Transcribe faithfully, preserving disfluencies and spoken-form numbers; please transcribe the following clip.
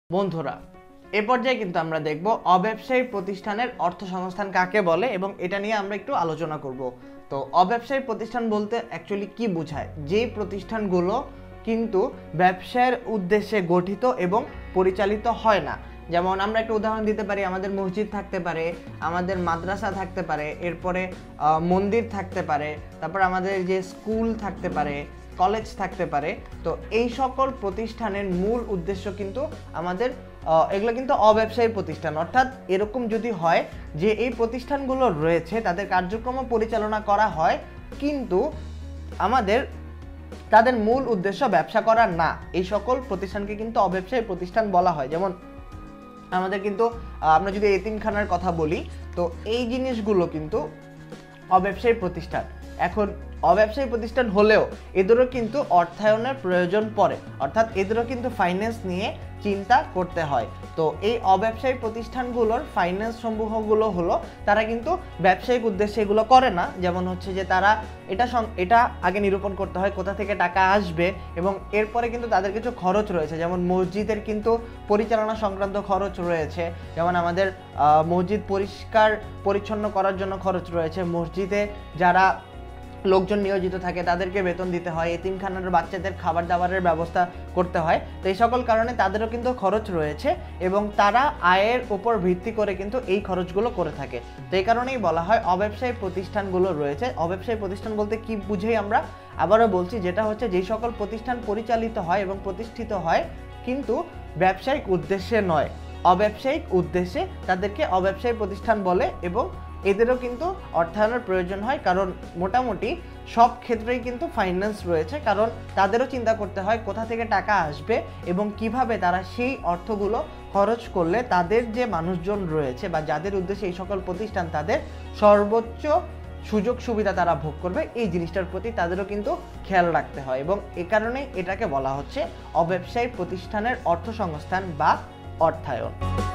বন্ধুরা এ পর্যায়ে কিন্তু আমরা দেখব অব্যবসায়িক প্রতিষ্ঠানের অর্থসংস্থান কাকে বলে এবং এটা নিয়ে আমরা একটু আলোচনা করব। তো অব্যবসায়িক প্রতিষ্ঠান বলতে অ্যাকচুয়ালি কি বোঝায়? যেই প্রতিষ্ঠানগুলো কিন্তু ব্যবসার উদ্দেশ্যে গঠিত এবং পরিচালিত হয় না। যেমন আমরা একটা উদাহরণ দিতে পারি, আমাদের মসজিদ থাকতে পারে, আমাদের মাদ্রাসা থাকতে পারে, এরপরে মন্দির থাকতে পারে, তারপর আমাদের যে স্কুল থাকতে পারে, কলেজ থাকতে পারে। তো এই সকল প্রতিষ্ঠানের মূল উদ্দেশ্য কিন্তু আমাদের এগুলো কিন্তু অব্যবসায়ী প্রতিষ্ঠান, অর্থাৎ এরকম যদি হয় যে এই প্রতিষ্ঠানগুলো রয়েছে তাদের কার্যক্রম পরিচালনা করা হয় কিন্তু আমাদের তাদের মূল উদ্দেশ্য ব্যবসা করা না, এই সকল প্রতিষ্ঠানকে কিন্তু অব্যবসায়ী প্রতিষ্ঠান বলা হয়। যেমন আমাদের কিন্তু আমরা যদি এতিমখানার কথা বলি, তো এই জিনিসগুলো কিন্তু অব্যবসায়ী প্রতিষ্ঠান। এখন অব্যবসায়ী প্রতিষ্ঠান হলেও এদেরও কিন্তু অর্থায়নের প্রয়োজন পড়ে, অর্থাৎ এদেরও কিন্তু ফাইন্যান্স নিয়ে চিন্তা করতে হয়। তো এই অব্যবসায়ী প্রতিষ্ঠানগুলোর ফাইন্যান্স সমূহগুলো হলো তারা কিন্তু ব্যবসায়িক উদ্দেশ্যে এগুলো করে না। যেমন হচ্ছে যে তারা এটা এটা আগে নিরূপণ করতে হয় কোথা থেকে টাকা আসবে, এবং এরপরে কিন্তু তাদের কিছু খরচ রয়েছে। যেমন মসজিদের কিন্তু পরিচালনা সংক্রান্ত খরচ রয়েছে, যেমন আমাদের মসজিদ পরিষ্কার পরিচ্ছন্ন করার জন্য খরচ রয়েছে, মসজিদে যারা লোকজন নিয়োজিত থাকে তাদেরকে বেতন দিতে হয়, এতিমখানার বাচ্চাদের খাবার দাবারের ব্যবস্থা করতে হয়। তো এই সকল কারণে তাদেরও কিন্তু খরচ রয়েছে এবং তারা আয়ের উপর ভিত্তি করে কিন্তু এই খরচগুলো করে থাকে। তো এই কারণেই বলা হয় অব্যবসায়ী প্রতিষ্ঠানগুলো রয়েছে। অব্যবসায়ী প্রতিষ্ঠান বলতে কি বুঝেই আমরা আবারও বলছি, যেটা হচ্ছে যেই সকল প্রতিষ্ঠান পরিচালিত হয় এবং প্রতিষ্ঠিত হয় কিন্তু ব্যবসায়িক উদ্দেশ্যে নয়, অব্যবসায়িক উদ্দেশ্যে তাদেরকে অব্যবসায়ী প্রতিষ্ঠান বলে। এবং এদেরও কিন্তু অর্থায়নের প্রয়োজন হয়, কারণ মোটামুটি সব ক্ষেত্রেই কিন্তু ফাইন্যান্স রয়েছে, কারণ তাদেরও চিন্তা করতে হয় কোথা থেকে টাকা আসবে এবং কিভাবে তারা সেই অর্থগুলো খরচ করলে তাদের যে মানুষজন রয়েছে বা যাদের উদ্দেশ্যে এই সকল প্রতিষ্ঠান তাদের সর্বোচ্চ সুযোগ সুবিধা তারা ভোগ করবে, এই জিনিসটার প্রতি তাদেরও কিন্তু খেয়াল রাখতে হয়। এবং এ কারণেই এটাকে বলা হচ্ছে অব্যবসায়ী প্রতিষ্ঠানের অর্থসংস্থান বা অর্থায়ন।